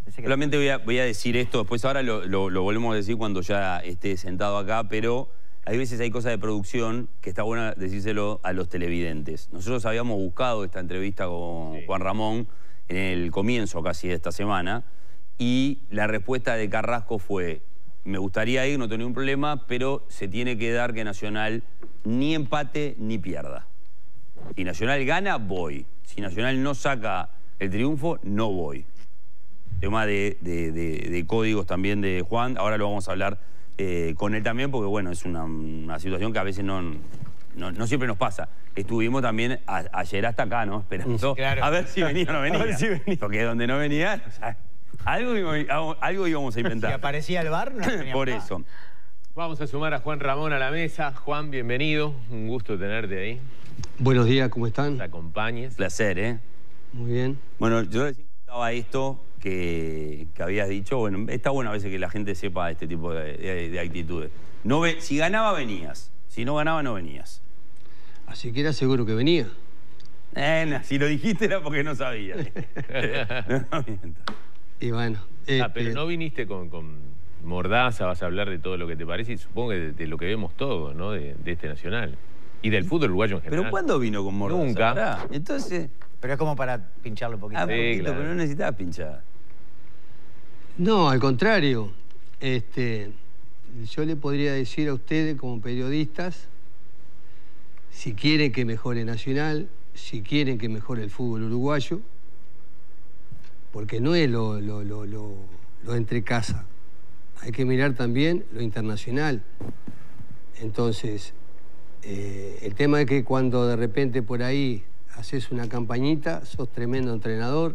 Solamente voy a decir esto, después ahora lo volvemos a decir cuando ya esté sentado acá, pero hay veces hay cosas de producción que está bueno decírselo a los televidentes. Nosotros habíamos buscado esta entrevista con Juan Ramón en el comienzo casi de esta semana y la respuesta de Carrasco fue: me gustaría ir, no tengo ningún problema, pero se tiene que dar que Nacional ni empate ni pierda. Si Nacional gana, voy. Si Nacional no saca el triunfo, no voy. Tema de códigos también de Juan, ahora lo vamos a hablar con él también, porque bueno, es una situación que a veces no siempre nos pasa. Estuvimos también ayer hasta acá, ¿no? Esperando a ver si venía o no venía. Porque donde no venía, o sea, algo íbamos a inventar. Si aparecía el VAR, no venía. Por eso. Vamos a sumar a Juan Ramón a la mesa. Juan, bienvenido. Un gusto tenerte ahí. Buenos días, ¿cómo están? Te acompañes. Placer, ¿eh? Muy bien. Bueno, yo recién contaba esto que habías dicho. Bueno, está bueno a veces que la gente sepa este tipo de actitudes. Si ganaba, venías. Si no ganaba, no venías. Así que era seguro que venía. Si lo dijiste era porque no sabías. No mientas. Y bueno. Pero no viniste con mordaza, vas a hablar de todo lo que te parece y supongo que de lo que vemos todos, ¿no? De este Nacional. Y del fútbol uruguayo en general. ¿Pero cuándo vino con mordaza? Nunca. Entonces... Pero es como para pincharlo un poquito. Poquito, claro. Pero no necesitabas pinchar. No, al contrario. Yo le podría decir a ustedes como periodistas, si quieren que mejore Nacional, si quieren que mejore el fútbol uruguayo, porque no es lo entre casa. Hay que mirar también lo internacional. Entonces, el tema es que cuando de repente por ahí haces una campañita, sos tremendo entrenador,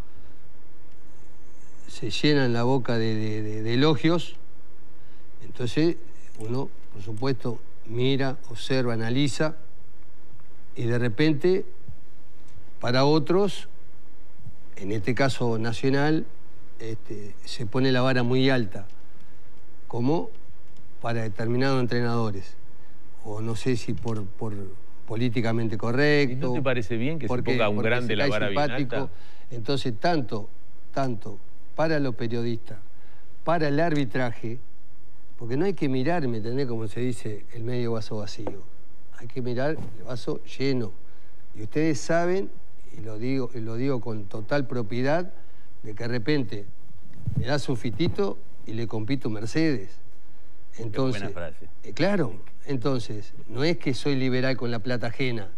se llenan la boca de elogios, entonces uno, por supuesto, mira, observa, analiza, y de repente, para otros, en este caso Nacional, se pone la vara muy alta, como para determinados entrenadores. O no sé si por políticamente correcto. ¿Y no te parece bien que se ponga un grande la vara bien alta? Entonces, tanto para los periodistas, para el arbitraje, porque no hay que mirar, ¿me entendés? Como se dice, el medio vaso vacío. Hay que mirar el vaso lleno. Y ustedes saben, y lo digo con total propiedad, de que de repente me das un fitito y le compito Mercedes. Entonces, qué buena frase. Claro, entonces, no es que soy liberal con la plata ajena.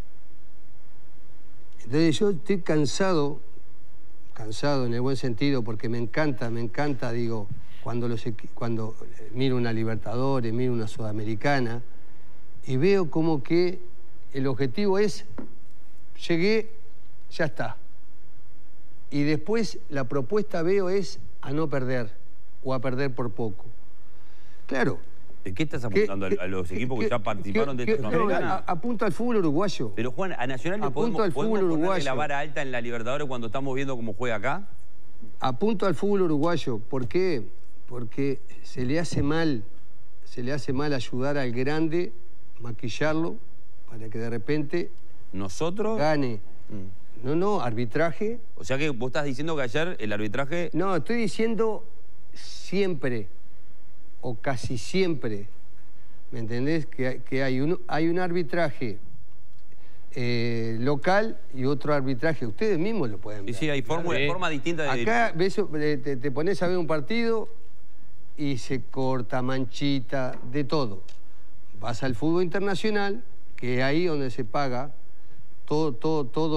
Entonces yo estoy cansado en el buen sentido, porque me encanta, digo, cuando miro una Libertadores, miro una Sudamericana, y veo como que el objetivo es, llegué, ya está. Y después la propuesta veo es a no perder, o a perder por poco. Claro. ¿De qué estás apuntando? ¿A los equipos que ya participaron de esta Sudamericana? Apunto al fútbol uruguayo. Pero Juan, ¿a Nacional le podemos ponerle la vara alta en la Libertadores cuando estamos viendo cómo juega acá? Apunto al fútbol uruguayo. ¿Por qué? Porque se le hace mal ayudar al grande, maquillarlo, para que de repente ¿Nosotros? Gane. No, arbitraje. O sea que vos estás diciendo que ayer el arbitraje... No, estoy diciendo siempre, o casi siempre, ¿me entendés? Que hay un arbitraje local y otro arbitraje. Ustedes mismos lo pueden ver. Sí, hay forma distinta de... Acá ves, te pones a ver un partido y se corta, manchita, de todo. Vas al fútbol internacional, que es ahí donde se paga todo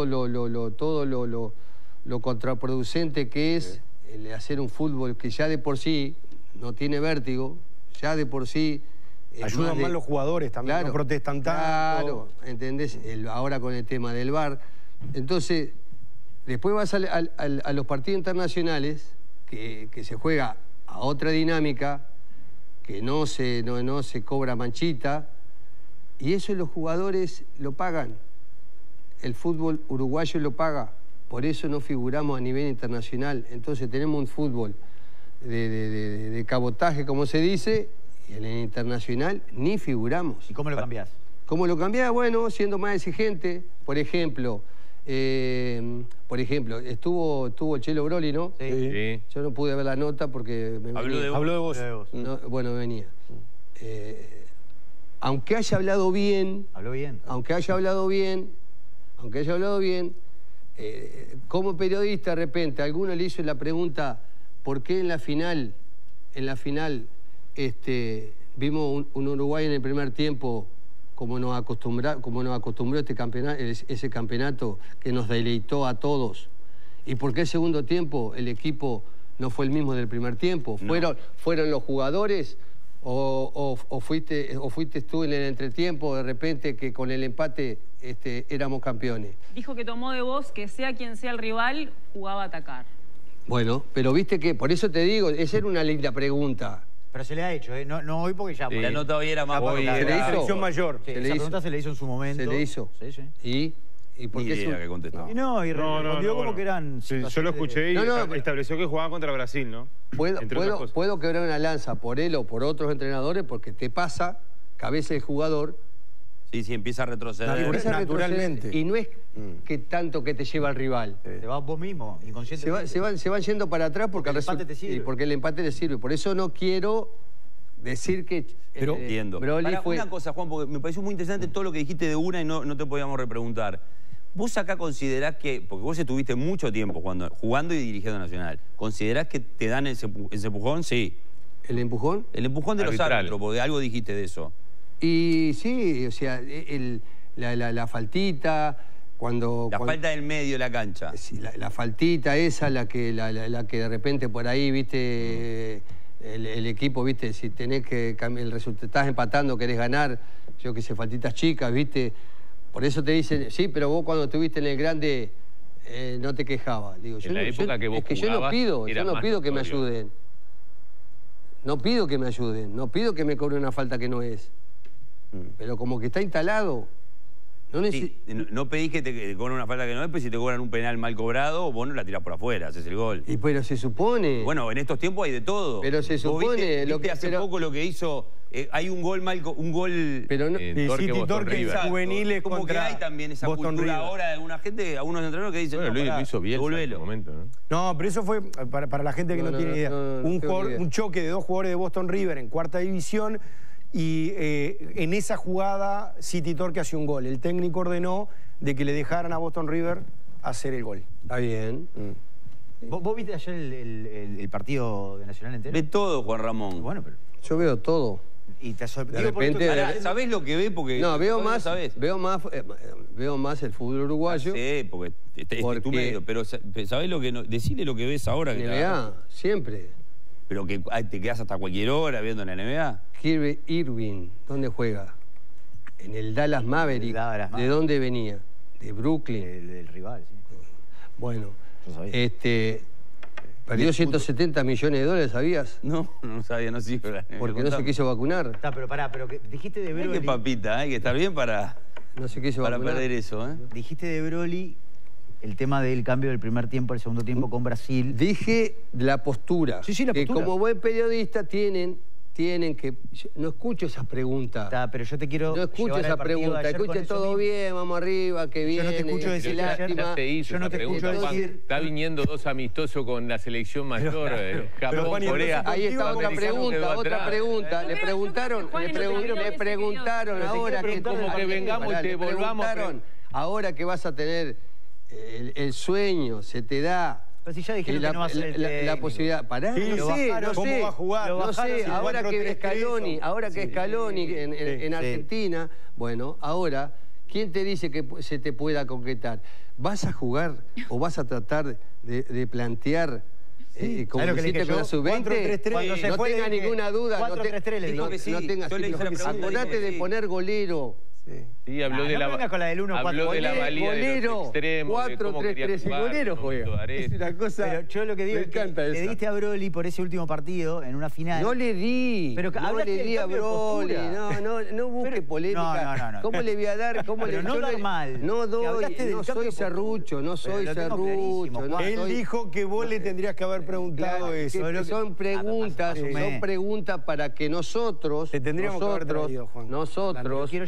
lo contraproducente que es el hacer un fútbol que ya de por sí no tiene vértigo, ya de por sí... Ayudan más los jugadores también, claro, no protestan tanto. Claro, ¿entendés? Ahora con el tema del VAR. Entonces, después vas a los partidos internacionales, que se juega a otra dinámica, que no se cobra manchita, y eso los jugadores lo pagan. El fútbol uruguayo lo paga, por eso no figuramos a nivel internacional. Entonces tenemos un fútbol de cabotaje, como se dice, y en el internacional ni figuramos. ¿Y cómo lo cambiás? ¿Cómo lo cambiás? Bueno, siendo más exigente. Por ejemplo, por ejemplo, estuvo el Chelo Broli, ¿no? Sí. Yo no pude ver la nota porque me venía. Habló de vos. No, bueno, me venía. Aunque haya hablado bien... Habló bien. Aunque haya hablado bien, como periodista, de repente, alguno le hizo la pregunta, ¿por qué en la final, vimos un Uruguay en el primer tiempo como nos acostumbró ese campeonato que nos deleitó a todos? ¿Y por qué el segundo tiempo el equipo no fue el mismo del primer tiempo? No. ¿Fueron los jugadores o fuiste tú en el entretiempo de repente que con el empate éramos campeones? Dijo que tomó de vos que sea quien sea el rival, jugaba a atacar. Bueno, pero viste que, por eso te digo, esa era una linda pregunta. Pero se le ha hecho, ¿eh? No hoy porque ya... Sí. La nota hoy era más... Hoy ¿Se le hizo? Selección mayor. Sí, Se le esa hizo. pregunta se le hizo en su momento. ¿Se le hizo? Sí. ¿Y por Ni qué idea que contestó. Y no, y respondió como que eran... Sí, yo lo situaciones de- escuché y No, estableció que jugaba contra Brasil, ¿no? Entre otras cosas. Puedo quebrar una lanza por él o por otros entrenadores porque te pasa que a veces el jugador Sí, empieza a retroceder. empieza a Naturalmente. retroceder y no es que tanto que te lleva al rival. Te vas vos mismo, inconscientemente. Se van yendo para atrás porque el empate te sirve. porque el empate le sirve. Por eso no quiero decir que Entiendo. Broly Pará, fue... una cosa, Juan, porque me pareció muy interesante todo lo que dijiste de una y no te podíamos repreguntar. ¿Vos acá considerás que, porque vos estuviste mucho tiempo jugando y dirigiendo Nacional, ¿considerás que te dan ese empujón? Sí. ¿El empujón? El empujón de los Arbitral. árbitros, porque algo dijiste de eso. Y sí, o sea, la faltita, cuando... Falta del medio de la cancha. Sí, la faltita esa, la que de repente por ahí, viste, el equipo, viste, si tenés que cambiar el resultado, estás empatando, querés ganar, yo que sé, faltitas chicas, viste. Por eso te dicen, sí, pero vos cuando estuviste en el grande no te quejabas. Digo, En la época que vos es que yo no jugabas, pido, era más que me notorio. ayuden. No pido que me ayuden, no pido que me cobre una falta que no es. Pero como que está instalado. Sí, no pedís que te cobren una falta que no es, pero si te cobran un penal mal cobrado, vos no la tirás por afuera, haces el gol. Pero se supone... Bueno, en estos tiempos hay de todo. Pero se ¿Vos supone... ¿Viste hace poco lo que hizo? Hay un gol Pero no, Torque Boston Torque River. juveniles como que contra hay también esa Boston cultura River. ahora de alguna gente, algunos entrenadores que dicen, Bueno, no, lo pará, hizo Bielsa en devolvelo. ese momento, ¿no? No, pero eso fue, para la gente que no tiene idea, no tengo ni idea. un choque de dos jugadores de Boston River en cuarta división y en esa jugada City Torque hace un gol. El técnico ordenó de que le dejaran a Boston River hacer el gol. Está bien. ¿Vos viste ayer el partido de Nacional entero? Ve todo, Juan Ramón. Bueno, pero... Yo veo todo. Y te De sorprendió repente... Pará, ¿sabés lo que ve? Porque No, veo vos no más, sabés. veo más el fútbol uruguayo. Sí, porque es tu medio. Pero ¿sabés lo que no? Decile lo que ves ahora. Que NBA, siempre. Pero que te quedás hasta cualquier hora viendo en la NBA. Kyrie Irving, ¿dónde juega? En el Dallas Maverick. Dallas ¿De Maverick. dónde venía? De Brooklyn. del rival, sí. Bueno, Yo sabía. perdió 170 millones de dólares, ¿sabías? No sabía, no sigo la NBA. Porque no se quiso vacunar. Está, pero pará, pero que dijiste de Mirá Broly... qué papita, hay que estar bien para No se quiso vacunar. perder eso, ¿eh? Dijiste de Broly el tema del cambio del primer tiempo al segundo tiempo con Brasil. Dije la postura. Sí, la que postura. como buen periodista tienen que... Yo no escucho esas preguntas. Está, pero yo te quiero No escucho llevar al esa partido de pregunta. ayer con Escuche eso todo mismo. bien, vamos arriba, que bien. Yo no te escucho decir qué que ayer lástima. Ya te hizo Yo no esa te pregunta, escucho Juan. decir- Está viniendo dos amistosos con la selección mayor, Japón, Juan, y Corea. entonces Ahí está otra Americano pregunta, quedó otra atrás. pregunta. Yo Le creo preguntaron, que Juan le no terminó preguntaron ese ahora Pero te que... quiero preguntar como que vengamos y te le volvamos, preguntaron, ahora que vas a tener el sueño, se te da... Pero si ya dijeron que no va a ser el la técnico. posibilidad. Pará, Sí, no lo sé, bajaron. no ¿Cómo sé. va a jugar? Lo No bajaron, sé, sí, ahora que 4-3-3, Scaloni en Argentina, bueno, ahora, ¿quién te dice que se te pueda concretar? ¿Vas a jugar o vas a tratar de plantear como ¿Sabes lo que le hiciste dije con la yo? sub-20? 4-3-3. Cuando se No fue, tenga le dije, ninguna duda. 4-3-3 le dijo que sí. No tengas Yo le hice la pregunta, acordate dijo que de sí. poner golero. Sí, habló No, de no la, vengas con la del 1-4. habló de la valía de golero, los extremos, de cómo quería 4-3-3 y jugar, golero con juega. Suárez. Es una cosa... Pero yo lo que digo me es que encanta le esa. diste a Broly por ese último partido en una final. No le di. Pero que no hablaste le del di a cambio de Broly. postura. No busque Pero- polémica. no. ¿Cómo le voy a dar? ¿Cómo Pero le no yo dar mal. No Que doy. hablaste del No cambio soy de postura. serrucho. No soy Pero lo tengo serrucho. clarísimo, No Juan. Él soy... dijo que vos le tendrías que haber preguntado Claro, eso. que son preguntas, asumé. son preguntas para que nosotros, Te tendríamos que haber traído, Juan. Pero nosotros quiero llevarte esa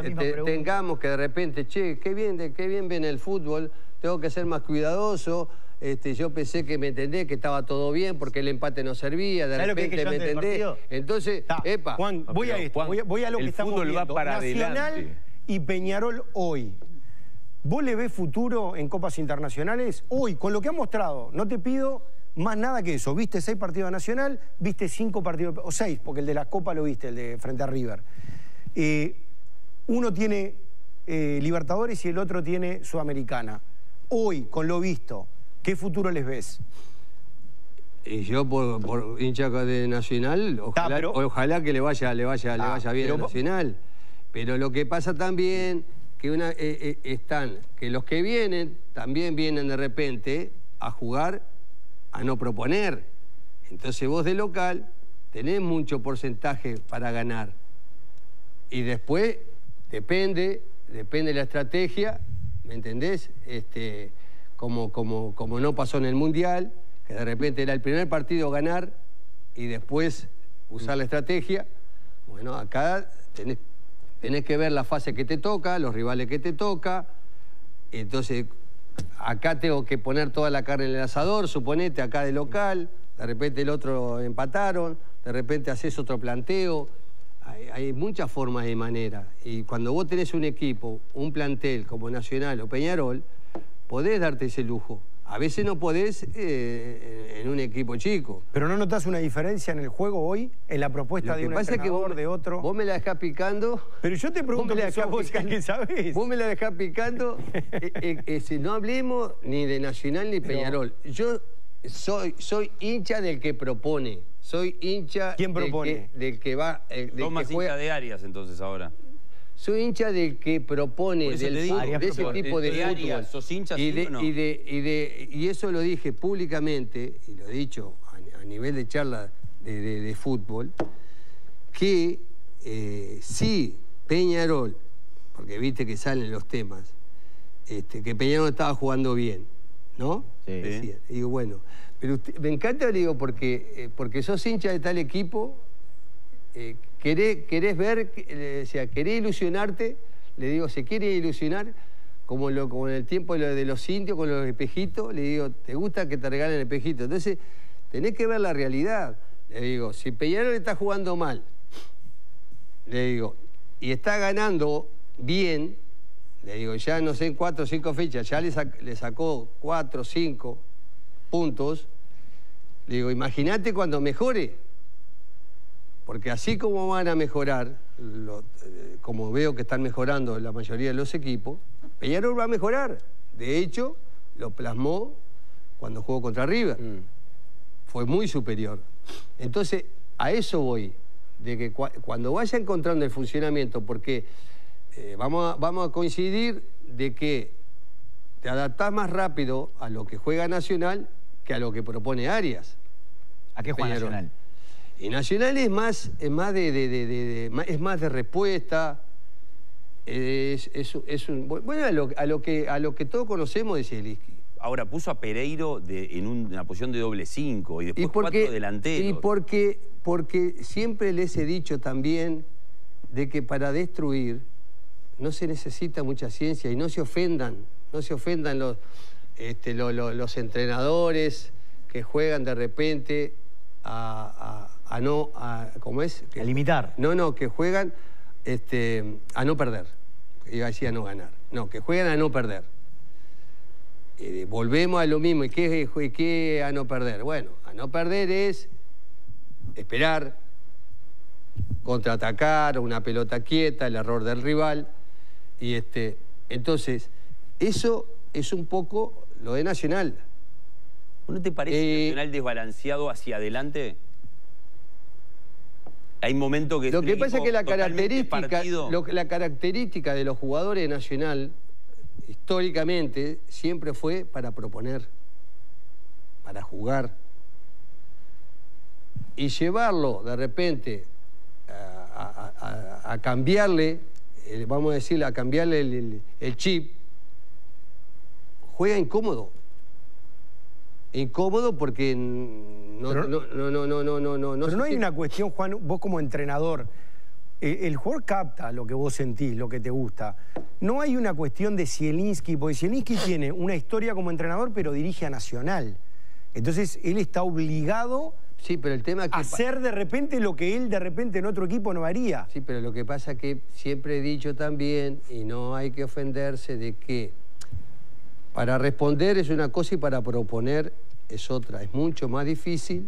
misma pregunta. tengamos que de repente, che, qué bien viene el fútbol, tengo que ser más cuidadoso. Yo pensé que me entendés, que estaba todo bien porque el empate no servía, de ¿Sabés lo que repente dije yo me antes del entendés. partido? Entonces, epa. Juan, voy a esto, Juan, voy a lo que el estamos fútbol va viendo. para Nacional adelante. y Peñarol hoy. ¿Vos le ves futuro en copas internacionales? Hoy, con lo que ha mostrado, no te pido más nada que eso. Viste 6 partidos de Nacional, viste 5 partidos, o 6, porque el de la Copa lo viste, el de frente a River. Uno tiene Libertadores y el otro tiene Sudamericana. Hoy, con lo visto, ¿qué futuro les ves? Y yo por hincha de Nacional, ojalá que le vaya bien a Nacional. Pero lo que pasa también que los que vienen también vienen de repente a jugar, a no proponer. Entonces vos de local tenés mucho porcentaje para ganar. Y después depende la estrategia, ¿me entendés? Como no pasó en el Mundial, que de repente era el primer partido ganar y después usar la estrategia. Bueno, acá tenés que ver la fase que te toca, los rivales que te toca. Entonces, acá tengo que poner toda la carne en el asador, suponete, acá de local, de repente el otro empataron, de repente haces otro planteo. Hay muchas formas y maneras. Y cuando vos tenés un equipo, un plantel como Nacional o Peñarol, podés darte ese lujo. A veces no podés en un equipo chico. ¿Pero no notás una diferencia en el juego hoy? ¿En la propuesta de un entrenador, de otro? Vos me la dejás picando. Pero yo te pregunto vos que sabés. Vos me la dejás picando. No hablemos ni de Nacional ni Peñarol. Yo soy hincha del que propone. Soy hincha ¿Quién propone? del que va... Sos más hincha de Arias entonces ahora. Soy hincha del que propone, de ese tipo de fútbol. Arias, ¿sos hincha sí o no? Y eso lo dije públicamente, y lo he dicho a nivel de charla de fútbol, que sí, Peñarol, porque viste que salen los temas, que Peñarol estaba jugando bien, ¿no? Sí. Decía. Y digo, bueno, pero me encanta, le digo, porque sos hincha de tal equipo, querés ver, o sea, querés ilusionarte, le digo, se quiere ilusionar, como en el tiempo de los indios con los espejitos, le digo, ¿te gusta que te regalen el espejito? Entonces, tenés que ver la realidad. Le digo, si Peñarol está jugando mal, le digo, y está ganando bien, le digo, ya no sé, en 4 o 5 fechas, ya le sacó 4 o 5 puntos, le digo, imagínate cuando mejore. Porque así como van a mejorar, como veo que están mejorando la mayoría de los equipos, Peñarol va a mejorar. De hecho, lo plasmó cuando jugó contra River. Fue muy superior. Entonces, a eso voy. De que cuando vaya encontrando el funcionamiento, porque vamos a coincidir de que te adaptás más rápido a lo que juega Nacional que a lo que propone Arias. ¿A qué juega Peñarol. Nacional? Y Nacional es más de respuesta, bueno, a lo que todos conocemos de Zielinski. Ahora, puso a Pereiro en una posición de doble 5 y después 4 delanteros. Y porque siempre les he dicho también de que para destruir no se necesita mucha ciencia y no se ofendan los entrenadores que juegan de repente ¿cómo es? A limitar. No, que juegan a no perder. Iba a decir a no ganar. No, que juegan a no perder. Volvemos a lo mismo. ¿Y qué a no perder? Bueno, a no perder es esperar, contraatacar, una pelota quieta, el error del rival. Y entonces, eso es un poco lo de Nacional. ¿No te parece Nacional desbalanceado hacia adelante? Hay momentos que... Lo que pasa es que la característica de los jugadores de Nacional, históricamente, siempre fue para proponer, para jugar. Y llevarlo, de repente, a cambiarle, vamos a decirle, a cambiarle el chip, juega incómodo. Incómodo porque no hay una cuestión, Juan, vos como entrenador, el jugador capta lo que vos sentís, lo que te gusta. No hay una cuestión de Zielinski, porque Zielinski tiene una historia como entrenador, pero dirige a Nacional. Entonces, él está obligado Sí, pero el tema es que... a hacer de repente lo que él de repente en otro equipo no haría. Sí, pero lo que pasa es que siempre he dicho también, y no hay que ofenderse, de que para responder es una cosa y para proponer es otra. Es mucho más difícil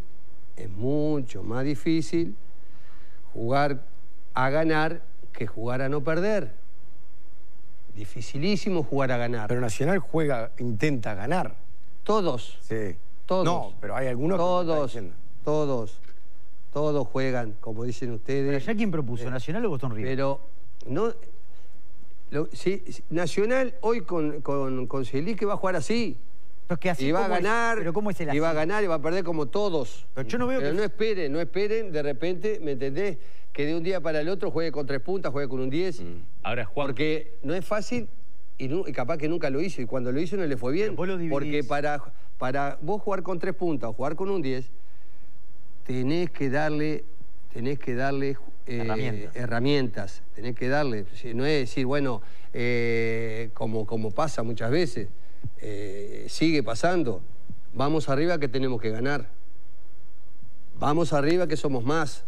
jugar a ganar que jugar a no perder. Dificilísimo jugar a ganar. Pero Nacional intenta ganar. Todos. Sí. Todos. No, pero hay algunos que no están diciendo. Todos juegan, como dicen ustedes. ¿Pero ya quién propuso, Nacional o Boston River? Pero no... sí, Nacional hoy con Zielinski va a jugar así. Pero es que así Y va a como es- ganar, pero ¿cómo es el y va a así? ganar y va a perder como todos. Pero yo no veo Pero que... no esperen, de repente, ¿me entendés? Que de un día para el otro juegue con 3 puntas, juegue con un 10. Ahora, Juan, Porque no es fácil y capaz que nunca lo hizo. Y cuando lo hizo no le fue bien. Pero vos lo dividís. Porque para vos jugar con 3 puntas o jugar con un 10, tenés que darle herramientas. Tenés que darle. No es decir, bueno, como pasa muchas veces, sigue pasando. Vamos arriba que tenemos que ganar. Vamos arriba que somos más.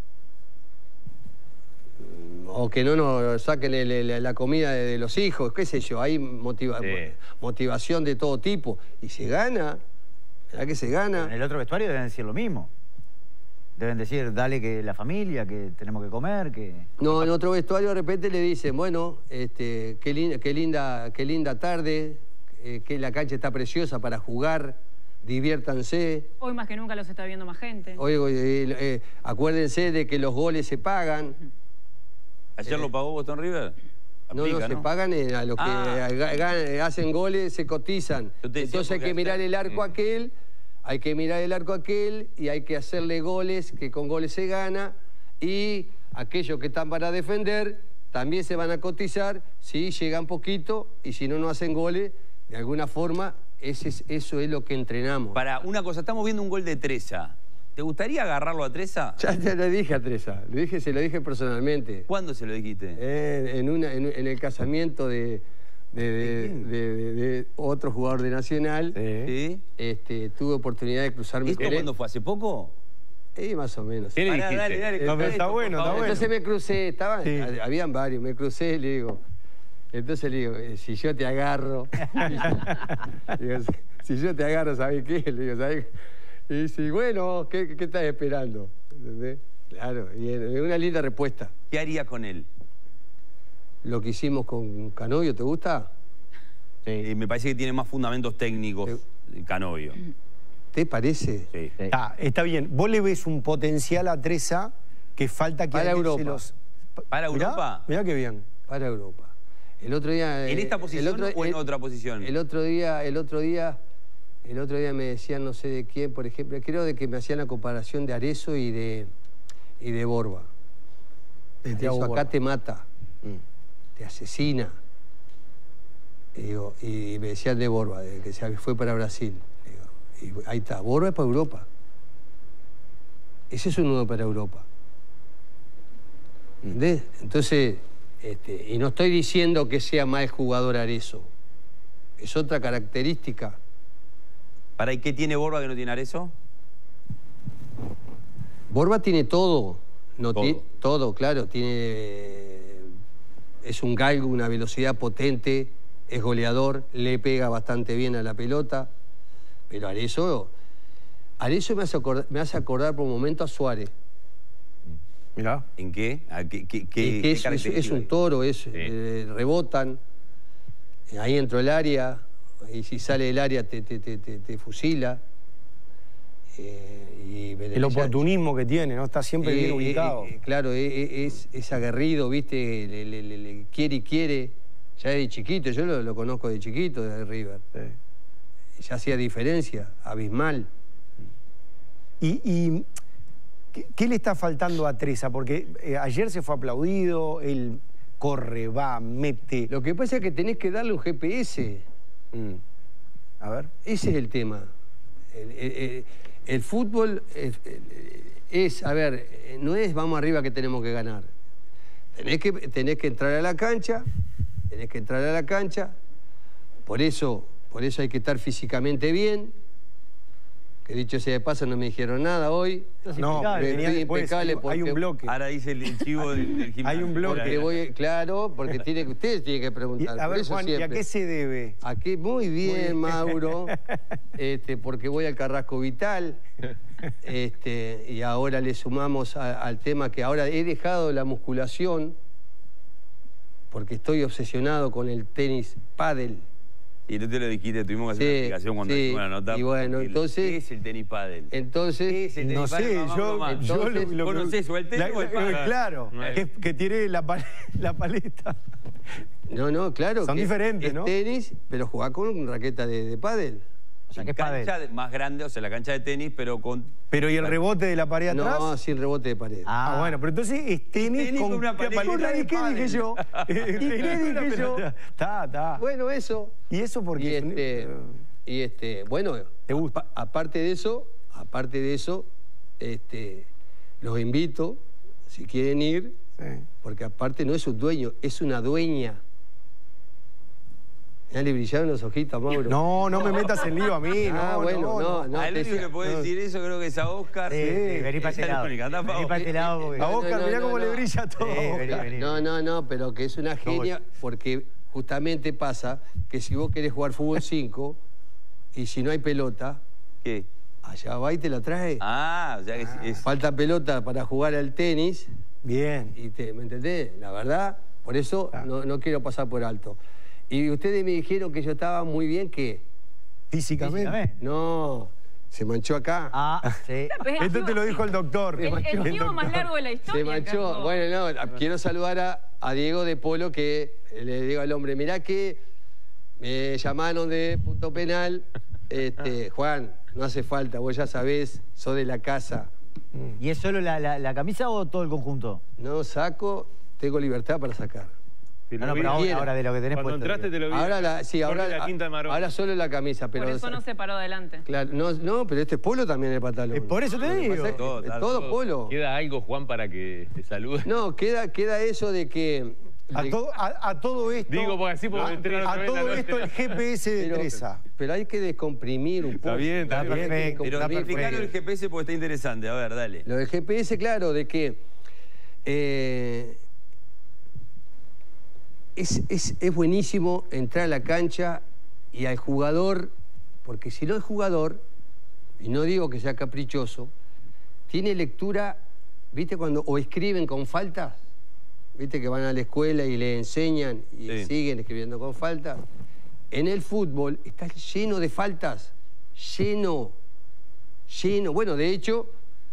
O que no nos saquen la comida de los hijos, qué sé yo, hay motivación de todo tipo. Y se gana, ¿verdad que se gana? En el otro vestuario deben decir lo mismo. Deben decir, dale que la familia, que tenemos que comer, que... No, en otro vestuario de repente le dicen, bueno, qué linda tarde, que la cancha está preciosa para jugar, diviértanse. Hoy más que nunca los está viendo más gente. Hoy, acuérdense de que los goles se pagan. ¿Ayer lo pagó Boston River? No, Aplica, se pagan a los que hacen goles, se cotizan. Yo te decía Entonces hay porque que mirar ayer- el arco aquel, y hay que hacerle goles, que con goles se gana, y aquellos que están para defender también se van a cotizar, si llegan poquito, y si no, no hacen goles, de alguna forma, eso es lo que entrenamos. Para una cosa, estamos viendo un gol de Treza. ¿Te gustaría agarrarlo a Treza? Ya te lo dije a Treza, se lo dije personalmente. ¿Cuándo se lo dijiste? En el casamiento de otro jugador de Nacional, ¿Sí? tuve oportunidad de cruzarme ¿Esto con él. cuándo fue? ¿Hace poco? Más o menos. ¿qué le Pará, dijiste? dale, No, pero está bueno, está bueno. Entonces me crucé, habían varios, me crucé, le digo. Entonces le digo, si yo te agarro, si yo te agarro, ¿sabes qué? Le digo, ¿sabes? Y dice, bueno, ¿qué estás esperando? ¿Entendés? Claro, y es una linda respuesta. ¿Qué harías con él? Lo que hicimos con Canovio, ¿te gusta? Me parece que tiene más fundamentos técnicos Canovio. ¿Te parece? Sí. Está bien. Vos le ves un potencial a Treza que falta que Para alguien Europa. se los... ¿Para Europa? Mirá qué bien. Para Europa. El otro día... ¿En esta posición o en otra posición? El otro día me decían, no sé de quién, por ejemplo, creo de que me hacían la comparación de Arezzo y de Borba. Arezzo acá te mata, te asesina. Y me decían de Borba, de que se fue para Brasil. Y ahí está, Borba es para Europa. Ese es un nudo para Europa. ¿Entendés? Entonces, y no estoy diciendo que sea mal jugador Arezzo. Es otra característica. ¿Para qué tiene Borba que no tiene Arezzo? Borba tiene todo. Todo. Todo, claro. Es un galgo, una velocidad potente, es goleador, le pega bastante bien a la pelota. Pero Arezzo me hace acordar por un momento a Suárez. Mirá. ¿En qué? ¿Qué Es características un hay? toro, rebotan, ahí entró el área, y si sale del área te fusila. El oportunismo que tiene, ¿no? Está siempre bien ubicado. Claro, es aguerrido, ¿viste? Le quiere. Ya de chiquito, yo lo conozco de chiquito, de River. Sí. Ya hacía diferencia, abismal. ¿Y qué le está faltando a Treza? Porque ayer se fue aplaudido, él corre, va, mete. Lo que pasa es que tenés que darle un GPS. A ver. Ese es el tema. El fútbol no es vamos arriba que tenemos que ganar. Tenés que entrar a la cancha, por eso hay que estar físicamente bien, que dicho sea de paso no me dijeron nada hoy. No, venía estoy después, impecable hay porque... un bloque. Ahora dice el chivo del gimnasio. Hay un bloque. Porque ustedes tienen que preguntar. A por ver, eso Juan, ¿y a siempre. qué se debe? Aquí, muy bien, Mauro, porque voy al Carrasco Vital, y ahora le sumamos al tema que ahora he dejado la musculación, porque estoy obsesionado con el tenis pádel. Y tú te lo dijiste, tuvimos que hacer una explicación cuando hicimos una nota. Y bueno, porque entonces... ¿qué es el tenis pádel? Entonces... ¿Qué es el tenis No pádel? sé, Vamos, yo vamos. lo ¿Vos no sé, o el tenis o el pádel? Claro, que tiene la paleta. No, claro. Son que diferentes, ¿no? Es tenis, pero jugás con raqueta de pádel. O sea, ¿qué es Cancha pádel? más grande, o sea, la cancha de tenis, pero con... Pero ¿y el rebote de la pared atrás? No, sin rebote de pared. Ah, bueno, pero entonces es tenis, Tenis con una paleta de ¿Y qué pádel. dije yo? ¿Y qué dije yo? Está. Bueno, eso. ¿Y eso por qué? Bueno, ¿Te gusta? Aparte de eso, los invito, si quieren ir, Sí. porque aparte no es un dueño, es una dueña. Ya le brillaron los ojitos a Mauro. No me metas en lío a mí. No. A él único que le puede decir eso creo que es a Oscar. Sí, vení para este lado. Vení para este lado. porque- A Oscar, No, mirá no, cómo no. le brilla todo. Sí, vení. No, pero que es una genia, porque justamente pasa que si vos querés jugar fútbol 5 y si no hay pelota, ¿Qué? allá va y te la trae. Ah, o sea que es... Falta pelota para jugar al tenis, Bien. ¿me entendés? La verdad, por eso no quiero pasar por alto. Y ustedes me dijeron que yo estaba muy bien, ¿qué? Físicamente. No, se manchó acá. Ah, sí. Esto te lo dijo el doctor. El chivo más largo de la historia. Se manchó. Carlos. Bueno, no, quiero saludar a Diego de Polo, que le digo al hombre, mirá que me llamaron de punto penal. Juan, no hace falta, vos ya sabés, sos de la casa. ¿Y es solo la camisa o todo el conjunto? No saco, tengo libertad para sacar. No, pero ahora de lo que tenés Cuando puesto. entraste te lo vi. Ahora la quinta de Marón. ahora solo la camisa, pero... Por eso no se paró adelante. Claro, no, pero este es polo también el pantalón. Por eso te Lo que digo. pasa es que Todo, todo polo. ¿Queda algo, Juan, para que te salude? No, queda eso de que... A todo esto. Digo, porque así puedo entrenar otra A vez la todo noche. esto el GPS de Treza. pero hay que descomprimir un poco. Está bien, está bien. Perfecto. Pero Está explicanos el perfecto. GPS porque está interesante. A ver, dale. Lo del GPS, claro, de que es buenísimo entrar a la cancha y al jugador, porque si no es jugador, y no digo que sea caprichoso, tiene lectura, ¿viste? O escriben con faltas, ¿viste? Que van a la escuela y le enseñan y Sí. siguen escribiendo con faltas. En el fútbol está lleno de faltas, lleno. Bueno, de hecho,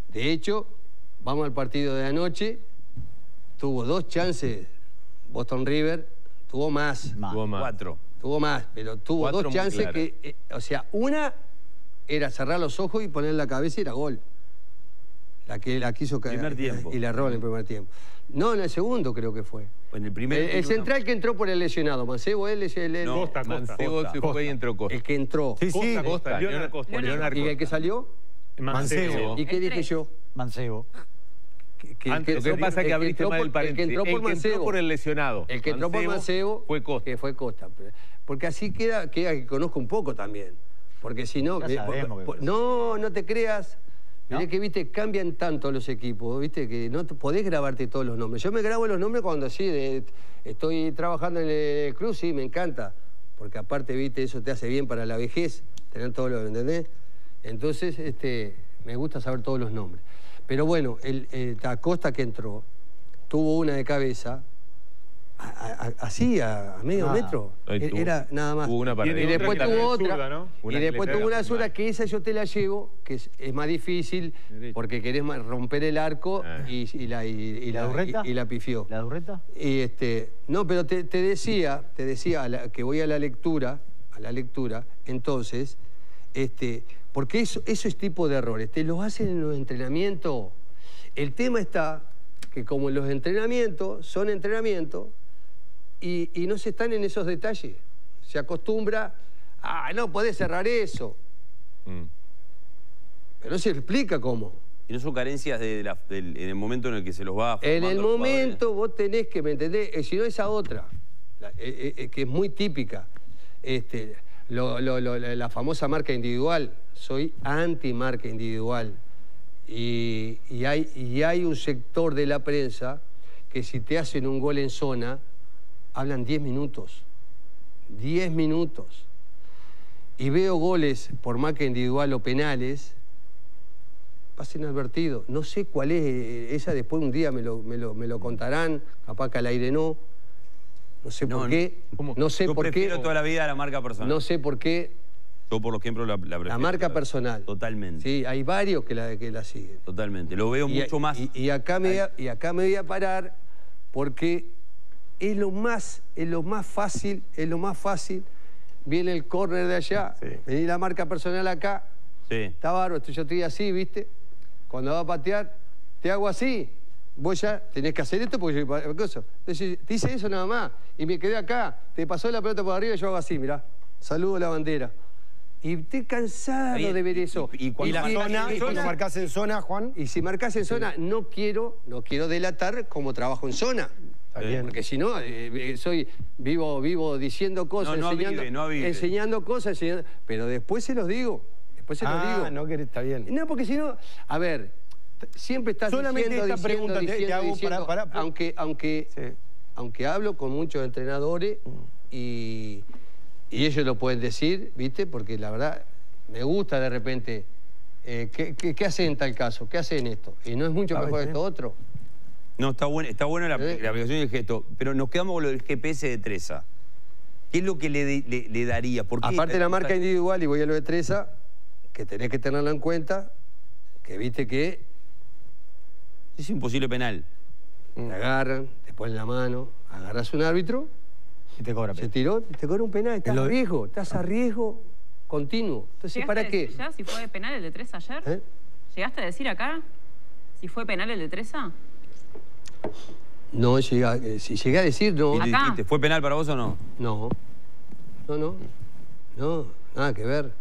vamos al partido de anoche, tuvo 2 chances Boston River, tuvo más, Tuvo más. 4. pero tuvo 4 2 muy chances claras. que, o sea, una era cerrar los ojos y poner la cabeza y era gol. La quiso caer. Primer tiempo. Y la erró en el primer tiempo. No, en el segundo creo que fue. En el primer... El central que entró por el lesionado, Mancebo, él es el No, Costa. Mancebo se fue y entró Costa. el que entró. Sí, sí. Costa. Leonard Costa. Leonard ¿Y el Costa. que salió? Mancebo. ¿Y qué El dije 3. yo? Mancebo. Antes, lo que pasa es que abriste mal el paréntesis. El que entró por Mancebo. por el lesionado. El que entró por Mancebo fue Costa. que fue Costa. Porque así queda que conozco un poco también. Porque si no... Ya sabemos que- no te creas. Mirá ¿No? que, viste, cambian tanto los equipos, viste, que no podés grabarte todos los nombres. Yo me grabo los nombres cuando estoy trabajando en el club, sí, me encanta. Porque aparte, viste, eso te hace bien para la vejez, tener todos los, ¿entendés? Entonces, me gusta saber todos los nombres. Pero bueno, Acosta que entró, tuvo una de cabeza, así, a medio metro. Ahí tuvo. Era nada más. Tuvo una para y arriba. después Otra que tuvo también otra. zurda, ¿no? Y Una que después le tuvo pega una muy zurda mal. que esa yo te la llevo, que es más difícil, Derecha. porque querés romper el arco Ah. y ¿La durreta? y la pifió. ¿La durreta? Y no, pero te decía que voy a la lectura, entonces, porque eso es tipo de errores, te los hacen en los entrenamientos. El tema está que como los entrenamientos son entrenamientos y no se están en esos detalles. Se acostumbra, no podés cerrar eso. Mm. Pero no se explica cómo. Y no son carencias en el momento en el que se los va En el formando los momento vos tenés que, ¿me entendés? Si no, esa otra, que es muy típica. La famosa marca individual. Soy anti-marca individual. Y hay un sector de la prensa que si te hacen un gol en zona, hablan 10 minutos. 10 minutos. Y veo goles por marca individual o penales, pasen inadvertido. No sé cuál es esa, después un día me lo contarán, capaz que al aire no. No sé por qué. ¿Cómo? No sé Yo por qué. prefiero toda la vida la marca personal. No sé por qué. Yo, por ejemplo, la prefiero. La marca personal. Totalmente. Sí, hay varios que la siguen. Totalmente. Lo veo mucho más. Y acá me voy a parar porque es lo más fácil, Viene el córner de allá, vení la marca personal acá. Sí. Está bárbaro, yo estoy así, ¿viste? Cuando va a patear, te hago así. Vos ya tenés que hacer esto porque yo... Entonces, te hice eso nada más. Y me quedé acá. Te pasó la pelota por arriba y yo hago así, mirá. Saludo la bandera. Y estoy cansado de ver eso. Y cuando marcás en zona, Juan. Y si marcás en zona, no quiero delatar como trabajo en zona. Porque si no, vivo diciendo cosas, enseñando cosas, pero después se los digo. No querés, está bien. No, porque si no, a ver, siempre estás solamente diciendo, esta pregunta te hago para aunque hablo con muchos entrenadores y ellos lo pueden decir, ¿viste? Porque la verdad, me gusta de repente, ¿qué hacen en tal caso? ¿Qué hacen en esto? Y no es mucho mejor que esto otro. No, está buena la aplicación y el gesto, pero nos quedamos con lo del GPS de Treza. ¿Qué es lo que le daría? ¿Por qué? Aparte de la marca individual, y voy a lo de Treza, que tenés que tenerlo en cuenta, que viste que... Es imposible penal. Te agarran, te ponen la mano, agarras un árbitro... Y te cobra penal. Se tiró, te cobra un penal, estás a riesgo continuo. Entonces, ¿para qué? ¿Ya si fue penal el de Treza ayer? ¿Llegaste a decir acá si fue penal el de Treza? No, si llegué a decir, no. ¿Y fue penal para vos o no? No, nada que ver.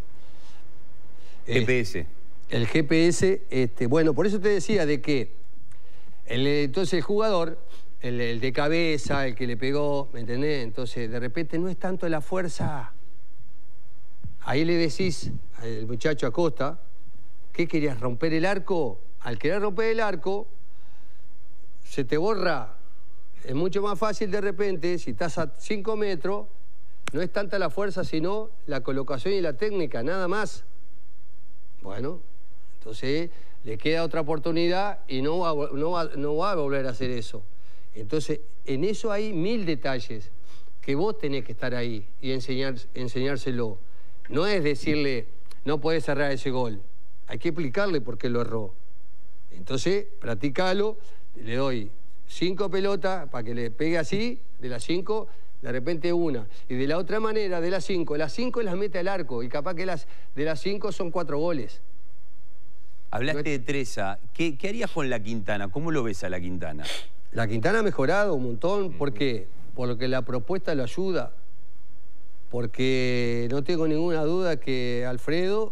GPS. El GPS, bueno, por eso te decía de que entonces el jugador, el de cabeza, el que le pegó, ¿me entendés? Entonces, de repente no es tanto la fuerza. Ahí le decís al muchacho Acosta, ¿qué querías, romper el arco? Al querer romper el arco, se te borra. Es mucho más fácil de repente, si estás a 5 metros, no es tanta la fuerza, sino la colocación y la técnica, nada más. Bueno, entonces le queda otra oportunidad y no va a volver a hacer eso. Entonces, en eso hay 1000 detalles que vos tenés que estar ahí y enseñárselo. No es decirle, no podés cerrar ese gol. Hay que explicarle por qué lo erró. Entonces, practicalo, le doy 5 pelotas para que le pegue así, de las 5, de repente una. Y de la otra manera, de las 5 las mete al arco y capaz que de las 5 son 4 goles. Hablaste de Treza. ¿Qué harías con la Quintana? ¿Cómo lo ves a la Quintana? La Quintana ha mejorado un montón. ¿Por qué? Porque la propuesta lo ayuda. Porque no tengo ninguna duda que Alfredo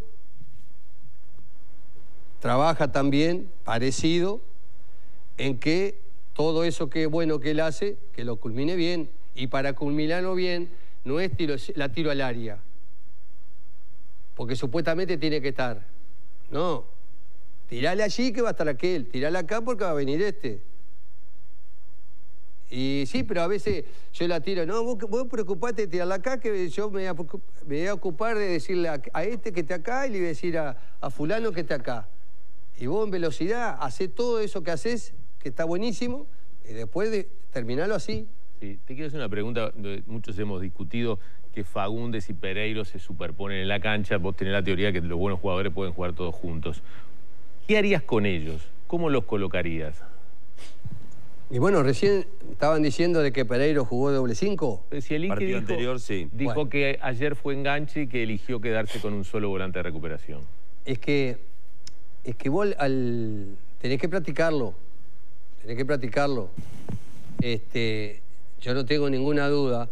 trabaja también parecido en que todo eso que es bueno que él hace, que lo culmine bien. Y para culminarlo bien, no es la tiro al área. Porque supuestamente tiene que estar. No. Tirale allí que va a estar aquel. Tirale acá porque va a venir este. Y sí, pero a veces yo la tiro. No, vos preocupate de tirarla acá, que yo me voy a ocupar de decirle a este que esté acá y le voy a decir a fulano que esté acá. Y vos en velocidad, hacés todo eso que haces, que está buenísimo, y después de terminarlo así. Sí, te quiero hacer una pregunta. Muchos hemos discutido que Fagundes y Pereiro se superponen en la cancha. Vos tenés la teoría que los buenos jugadores pueden jugar todos juntos. ¿Qué harías con ellos? ¿Cómo los colocarías? Y bueno, recién estaban diciendo de que Pereiro jugó doble 5. Si el partido anterior, sí. Dijo que ayer fue enganche y que eligió quedarse con un solo volante de recuperación. Es que vos tenés que practicarlo. Tenés que practicarlo. Yo no tengo ninguna duda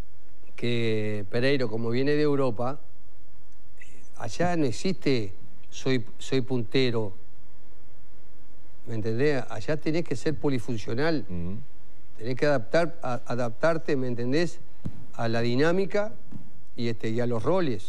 que Pereiro, como viene de Europa, allá no existe soy puntero. ¿Me entendés? Allá tenés que ser polifuncional. Tenés que adaptarte, ¿me entendés? A la dinámica y a los roles.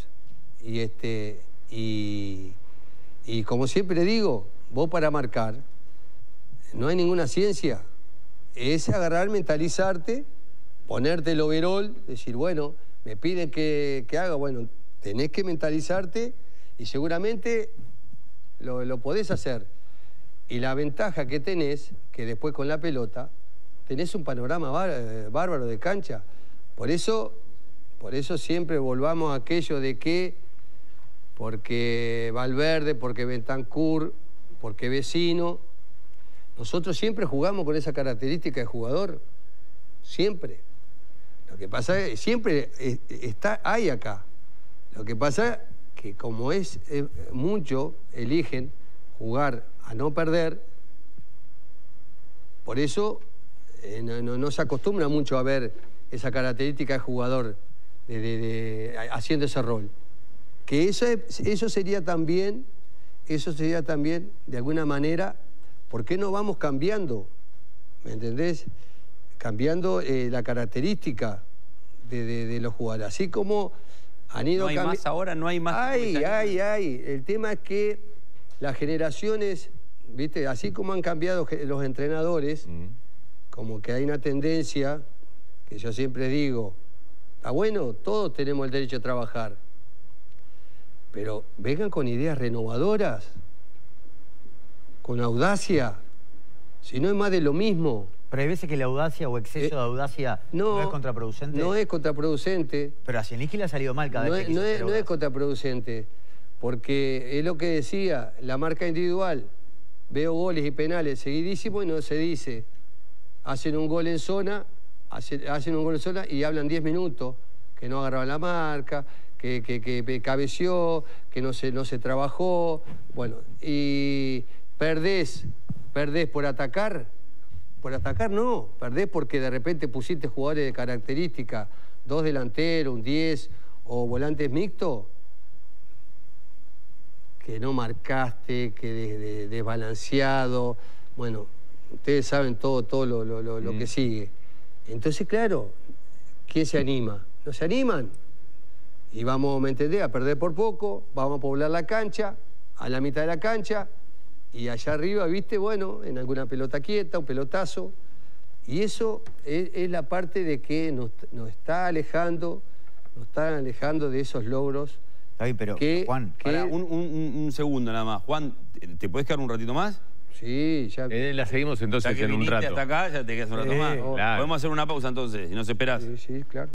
Y como siempre digo, vos para marcar, no hay ninguna ciencia. Es agarrar, mentalizarte, ponerte el overol, decir, bueno, me piden que haga, bueno, tenés que mentalizarte y seguramente lo podés hacer. Y la ventaja que tenés, que después con la pelota, tenés un panorama bárbaro de cancha. Por eso siempre volvamos a aquello de que, porque Valverde, porque Bentancur, porque Vecino, nosotros siempre jugamos con esa característica de jugador. Siempre. Lo que pasa es que siempre hay acá. Lo que pasa es que como mucho eligen jugar a no perder, por eso no se acostumbra mucho a ver esa característica de jugador haciendo ese rol. Que eso sería también, de alguna manera, ¿por qué no vamos cambiando? ¿Me entendés? Cambiando la característica de los jugadores. Así como han ido... ¿No hay más ahora? ¿No hay más? Hay. El tema es que las generaciones, ¿viste? Así como han cambiado los entrenadores, como que hay una tendencia, que yo siempre digo, está bueno, todos tenemos el derecho a trabajar, pero vengan con ideas renovadoras, con audacia, si no es más de lo mismo. Pero hay veces que la audacia o exceso de audacia no es contraproducente. No es contraproducente. Pero a Zielinski le ha salido mal cada vez que no es contraproducente, porque es lo que decía, la marca individual. Veo goles y penales seguidísimos y no se dice. Hacen un gol en zona, y hablan 10 minutos, que no agarraban la marca, que cabeció, que no se trabajó. Bueno, y perdés por atacar. Por atacar no, perdés porque de repente pusiste jugadores de característica, 2 delanteros, un 10 o volantes mixtos, que no marcaste, que desbalanceado. Bueno, ustedes saben todo lo que sigue. Entonces, claro, ¿quién se anima? ¿No se animan? Y vamos, ¿me entendés?, a perder por poco, vamos a poblar la cancha, a la mitad de la cancha, y allá arriba, ¿viste? Bueno, en alguna pelota quieta, un pelotazo. Y eso es la parte de que nos están alejando de esos logros. Está bien, pero Juan, Pará, un segundo nada más. Juan, ¿te podés quedar un ratito más? Sí, ya... La seguimos entonces Ya que en un viniste rato. hasta acá, ya te quedas un rato más. Claro. Podemos hacer una pausa entonces, si nos esperás. Sí, claro.